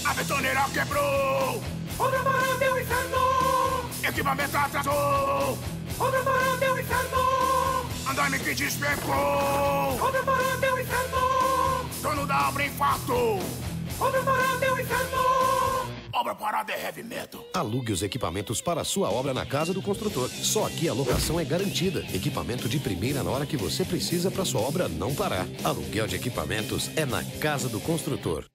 A betoneira quebrou. Obra parada é o inferno. Equipamento atrasou. Obra parada é o inferno. Andaime que despencou. Obra parada é o inferno. Dono da obra infartou. Obra parada é o inferno. Obra parada é heavy metal. Alugue os equipamentos para a sua obra na Casa do Construtor. Só aqui a locação é garantida. Equipamento de primeira na hora que você precisa para sua obra não parar. Aluguel de equipamentos é na Casa do Construtor.